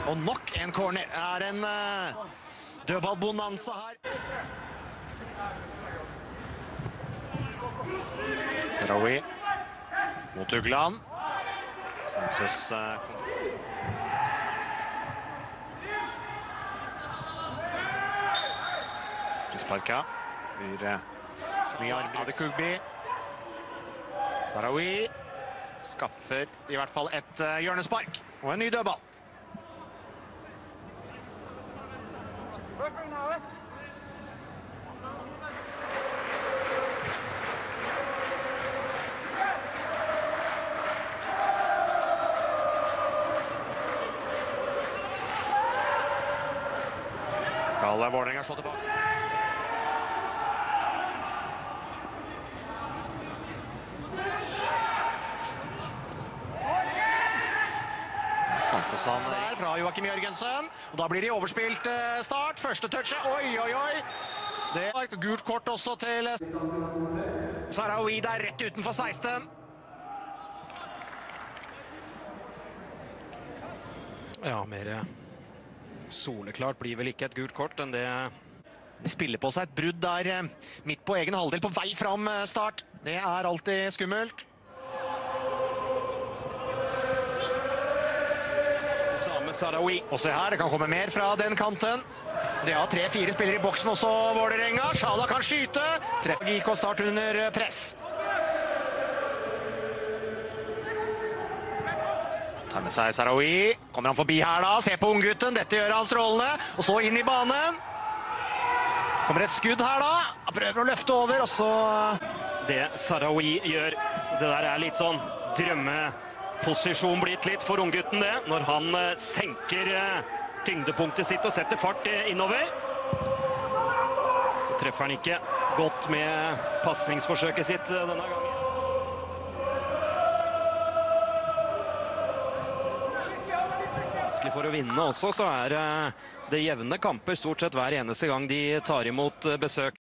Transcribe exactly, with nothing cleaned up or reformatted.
Og nok en corner. Er en uh, dødballbonanza her. Sarawi mot Ugland. Sanses uh, Prisparka blir uh, mye armer av Kugbi. Sarawi skaffer i hvert fall et uh, hjørnespark og en ny dødball. Skal Vålerenga slå tilbake? Sansesan der fra Joakim Jørgensen, og da blir det overspilt start. Første touchet, oi, oi, oi. Det var gult kort også til Sarawi der rett utenfor seksten. Ja, mer soleklart blir vel ikke et gult kort enn det. Spiller på seg et brudd der midt på egen halvdel på vei fram start. Det er alltid skummelt. Sarawi. Og se her, det kan komme mer fra den kanten. Det har tre-fire spillere i boksen også, Vålerenga. Sjala kan skyte. Treffer G K Start under press. Tar med seg Sarawi. Kommer han forbi her da. Se på unggutten. Dette gjør han strålende. Og så inn i banen. Kommer et skudd her da. Han prøver å løfte over, og så... Det Sarawi gjør, det der er litt sånn drømme... Posisjon blitt litt for unggutten det, når han uh, senker uh, tyngdepunktet sitt og setter fart uh, innover. Så treffer han ikke godt med passningsforsøket sitt uh, denne gangen. Vanskelig for å vinne også, så er uh, det jevne kamper stort sett hver eneste gang de tar imot uh, besøk.